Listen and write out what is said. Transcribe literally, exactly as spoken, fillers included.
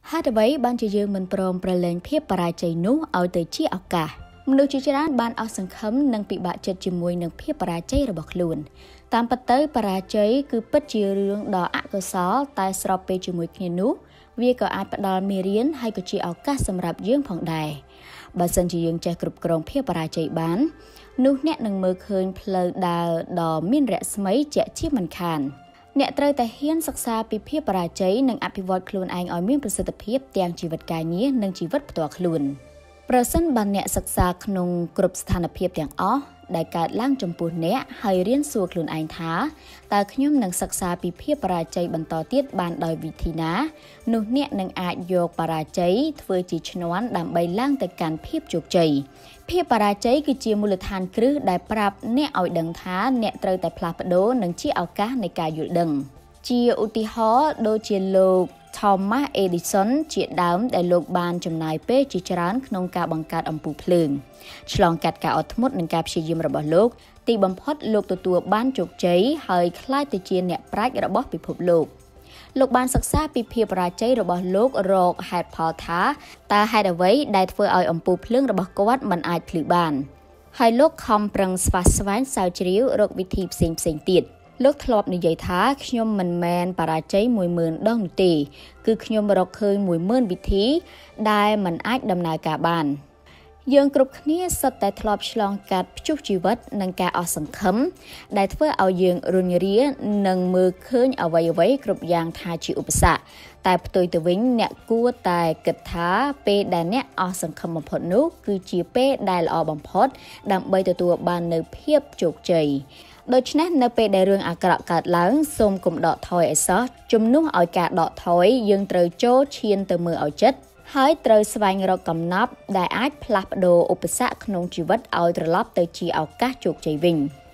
ហេតុអ្វីបានជាយើងមិនព្រមប្រឡែងភាពបរាជ័យនោះឲ្យទៅជាឱកាសមនុស្សជាច្រើនបានអស់សង្ឃឹមនិងពិបាកចិត្តជាមួយនឹងភាពបរាជ័យរបស់ខ្លួនតាមពិតទៅបរាជ័យគឺពិតជារឿងដ៏អកុសលតែស្របពេលជាមួយគ្នានោះវាក៏អាចផ្ដល់មេរៀនហើយក៏ជាឱកាសសម្រាប់យើងផងដែរបើសិនជាយើងចេះគ្រប់គ្រងភាពបរាជ័យបាននោះអ្នកនឹងមើលឃើញផ្លូវដើរដ៏មានរស្មីជាក់ជាមិនខានអ្នកត្រូវតែហ៊ានសិក្សាពីភាពបរាជ័យនិងអភិវឌ្ឍខ្លួនឯងឲ្យមានប្រសិទ្ធភាពទាំងជីវិតការងារនិងជីវិតផ្ទាល់ខ្លួនប្រសិនបើអ្នកសិក្សាក្នុងគ្រប់ស្ថានភាពទាំងអស់ដែលកើតឡើងចំពោះអ្នកហើយរៀនសួរខ្លួនឯងថាតើខ្ញុំនឹងសិក្សាពីភាពបរាជ័យបន្តទៀតបានដោយវិធីណានោះអ្នកនឹងអាចយកបរាជ័យធ្វើជាឈ្នាន់ដើម្បីឡើងទៅកាន់ភាពជោគជ័យភាពបរាជ័យគឺជាមូលដ្ឋានគ្រឹះដែលប្រាប់អ្នកឲ្យដឹងថាអ្នកត្រូវតែផ្លាស់ប្ដូរនិងជាឱកាសនៃការយល់ដឹងជាឧទាហរណ៍ដូចជាលោក Thomas Edison ជាដើមដែលលោកបានចំណាយពេលជាច្រើនក្នុងការបង្កើតអំពូលភ្លើងឆ្លងកាត់ការអត់ធ្មត់និងការព្យាយាមរបស់លោកទីបំផុតលោកទទួលបានជោគជ័យហើយក្លាយទៅជាអ្នកប្រាជ្ញរបស់ពិភពលោកលោកបានសិក្សាពីភាពបរាជ័យរបស់លោករកហេតុផលថាតើហេតុអ្វីដែលធ្វើឲ្យអំពូលភ្លើងរបស់គាត់មិនអាចភ្លឺបានហើយលោកខំប្រឹងស្វះស្វែងស្រាវជ្រាវរកវិធីផ្សេងផ្សេងទៀតលោកធ្លាប់និយាយថាខ្ញុំមិនមែនបរាជ័យមួយម៉ឺនដងនោះទេគឺខ្ញុំរកឃើញមួយម៉ឺនវិធីដែលមិនអាចដំណើរការបានយើងគ្រប់គ្នាសុទ្ធតែធ្លាប់ឆ្លងកាត់ព្យុះជីវិតនិងការអស់សង្ឃឹមដែលធ្វើឲ្យយើងរុញរានិងមើលឃើញអ្វីអ្វីគ្រប់យ៉ាងថាជាឧបសគ្គតែផ្ទុយទៅវិញអ្នកគួរតែគិតថាពេលដែលអ្នកអស់សង្ឃឹមបំផុតនោះគឺជាពេលដែលល្អបំផុតដើម្បីទទួលបាននូវភាពជោគជ័យដូច្នេះនៅពេលដែលរឿងអាក្រក់កើតឡើងសូមកុំដកថយឲ្យសោះជំនួសឲ្យការដកថយយើងត្រូវចូលឈានទៅមើលឲ្យចិត្តហើយត្រូវស្វែងរកកំណប់ដែលអាចផ្លាស់ប្ដូរឧបសគ្គក្នុងជីវិតឲ្យត្រឡប់ទៅជាឱកាសជោគជ័យវិញ